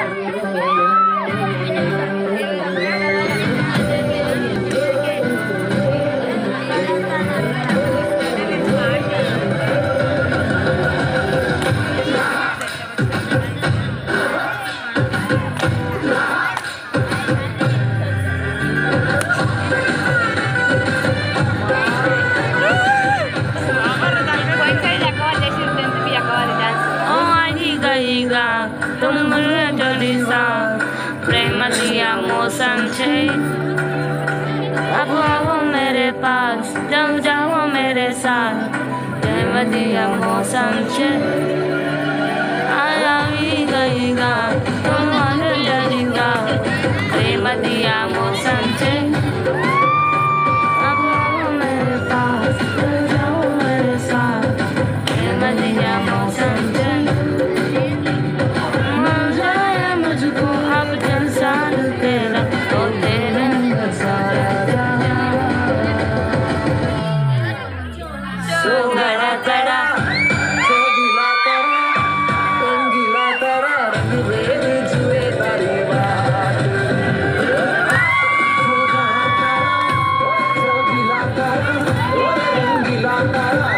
तुम प्रेम दिया मौसम छे, अब आओ मेरे पास, जम जाओ मेरे साथ। प्रेम दिया मौसम छे, आया भी गईगा तुम डरेगा। प्रेम दिया मौसम छे, अब आओ मेरे पास, जम जाओ मेरे साथ। प्रेम दिया मौसम छे, La